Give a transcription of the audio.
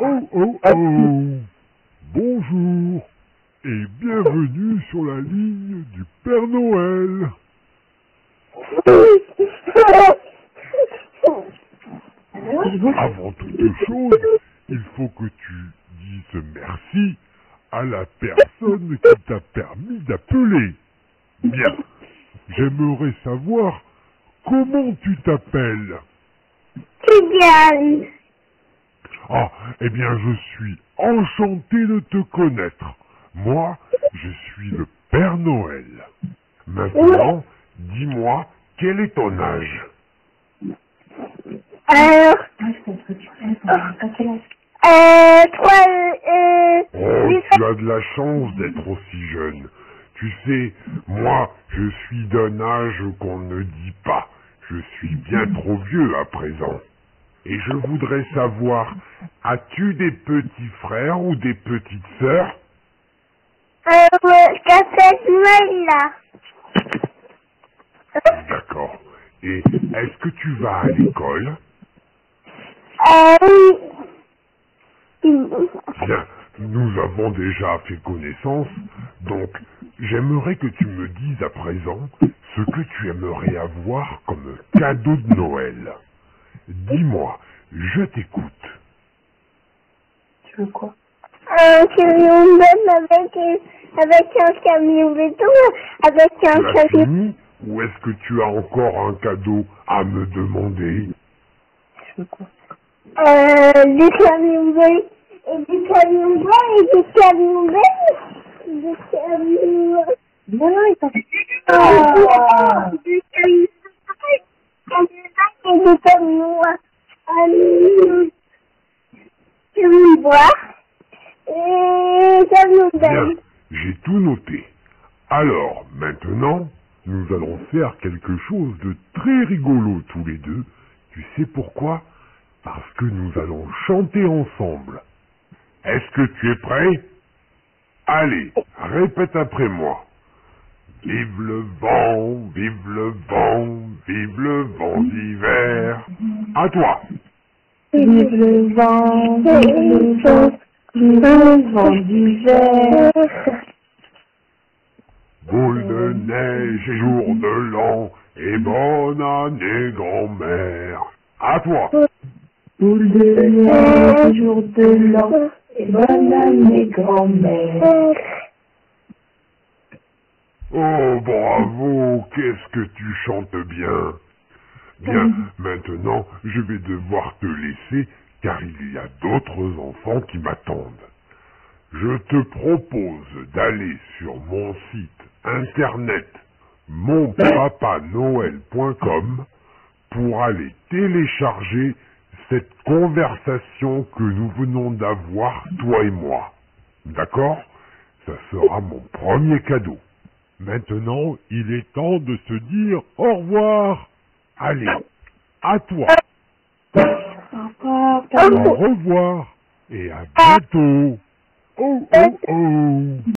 Oh oh oh. Bonjour et bienvenue sur la ligne du Père Noël. Avant toute chose, il faut que tu dises merci à la personne qui t'a permis d'appeler. Bien, j'aimerais savoir comment tu t'appelles. Kylian. Ah, eh bien, je suis enchanté de te connaître. Moi, je suis le Père Noël. Maintenant, dis-moi, quel est ton âge? Alors, Oh, tu as de la chance d'être aussi jeune. Tu sais, moi, je suis d'un âge qu'on ne dit pas. Je suis bien trop vieux à présent. Et je voudrais savoir, as-tu des petits frères ou des petites sœurs? cette Noël là. D'accord. Et est-ce que tu vas à l'école? Bien, nous avons déjà fait connaissance, donc j'aimerais que tu me dises à présent ce que tu aimerais avoir comme cadeau de Noël. Dis-moi, je t'écoute. Tu veux quoi? Un camion avec un camion béton, avec un Tu as camion. fini ou est-ce que tu as encore un cadeau à me demander? Tu veux quoi? Des camions bleus, et des camions blancs, et des camions verts, des camions... Non, non, il t'a fait. Des camions et des camions bois, et des camions Bien, verts. j'ai tout noté. Alors, maintenant, nous allons faire quelque chose de très rigolo tous les deux. Tu sais pourquoi? Parce que nous allons chanter ensemble. Est-ce que tu es prêt? Allez, répète après moi. Vive le vent, vive le vent, vive le vent d'hiver. À toi. Vive le vent, vive le vent d'hiver. Boule de neige et jour de l'an, et bonne année grand-mère. À toi. Boule de neige, jour de l'an, et bonne année grand-mère. Oh, bravo, qu'est-ce que tu chantes bien. Bien, maintenant, je vais devoir te laisser, car il y a d'autres enfants qui m'attendent. Je te propose d'aller sur mon site internet monpapanoël.com pour aller télécharger cette conversation que nous venons d'avoir, toi et moi. D'accord? Ça sera mon premier cadeau. Maintenant, il est temps de se dire au revoir. Allez, à toi. Au Au revoir et à bientôt. Oh, oh, oh.